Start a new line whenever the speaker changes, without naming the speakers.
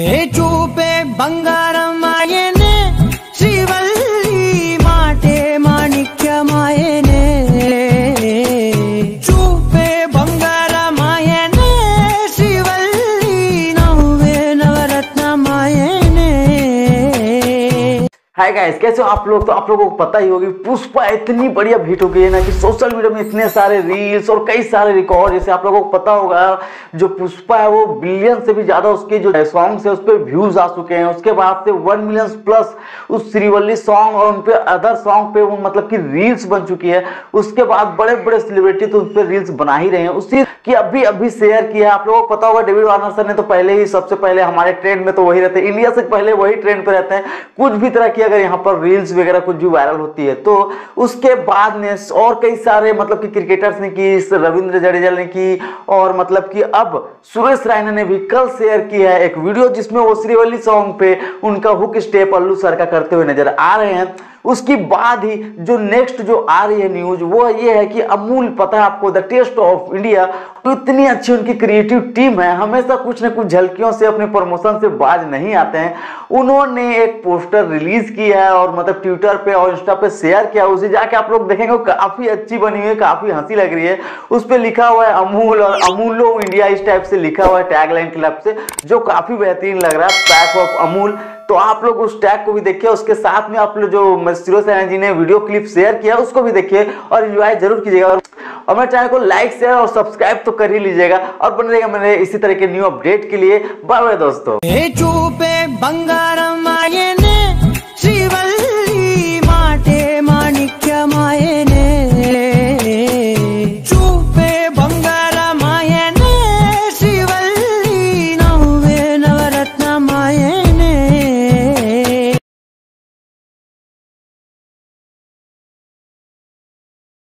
చూపే బంగారమాయనే శ్రీవల్లి మాటే మాణిక్యమాయనే చూపే బంగారమాయనే శ్రీవల్లి నవ్వే నవరత్నమాయనే।
हाय गाइस, कैसे हो आप लोग। तो आप लोगों को पता ही होगी पुष्पा इतनी बढ़िया हिट हो गई है ना कि सोशल मीडिया में इतने सारे रील्स और कई सारे रिकॉर्ड, जैसे आप लोगों को पता होगा जो पुष्पा है वो बिलियन से भी ज्यादा उसके जो सॉन्ग्स है उस पर व्यूज आ चुके हैं। उसके बाद से 1 मिलियन प्लस उस श्रीवल्ली सॉन्ग और उन पे अदर सॉन्ग पे वो मतलब कि रील्स बन चुकी है। उसके बाद बड़े बड़े सेलिब्रिटी तो उस पर रील्स बना ही रहे हैं। उसी की अभी शेयर किया है। आप लोगों को पता होगा डेविड वार्नर सर ने तो पहले ही सबसे पहले हमारे ट्रेंड में तो वही रहते हैं, इंडिया से पहले वही ट्रेंड पे रहते हैं। कुछ भी तरह की अगर यहाँ पर रील्स वगैरह कुछ भी वायरल होती है तो उसके बाद ने और कई सारे मतलब कि क्रिकेटर्स ने की, रविंद्र जडेजा ने की, और मतलब कि अब सुरेश रैना ने भी कल शेयर किया है एक वीडियो जिसमें वो श्रीवल्ली सॉन्ग पे उनका हुक स्टेप अल्लू सर का करते हुए नजर आ रहे हैं। उसके बाद ही जो नेक्स्ट जो आ रही है न्यूज वो ये है कि अमूल, पता है आपको, द टेस्ट ऑफ इंडिया, तो इतनी अच्छी उनकी क्रिएटिव टीम है, हमेशा कुछ न कुछ झलकियों से अपने प्रमोशन से बाज नहीं आते हैं। उन्होंने एक पोस्टर रिलीज किया है और मतलब ट्विटर पे और इंस्टा पे शेयर किया, उसे जाके आप लोग देखेंगे काफी अच्छी बनी हुई है, काफी हंसी लग रही है। उस पर लिखा हुआ है अमूल और अमूलो इंडिया, इस टाइप से लिखा हुआ है टैगलाइन क्लब से, जो काफी बेहतरीन लग रहा है, पैक ऑफ अमूल। तो आप लोग उस टैग को भी देखिए, उसके साथ में आप लोग जो सुरेश रैना जी ने वीडियो क्लिप शेयर किया उसको भी देखिए और एंजॉय जरूर कीजिएगा। और मेरे चैनल को लाइक शेयर और सब्सक्राइब तो कर ही लीजिएगा और बने रहिएगा मेरे इसी तरह के न्यू अपडेट के लिए। बाय बाय दोस्तों।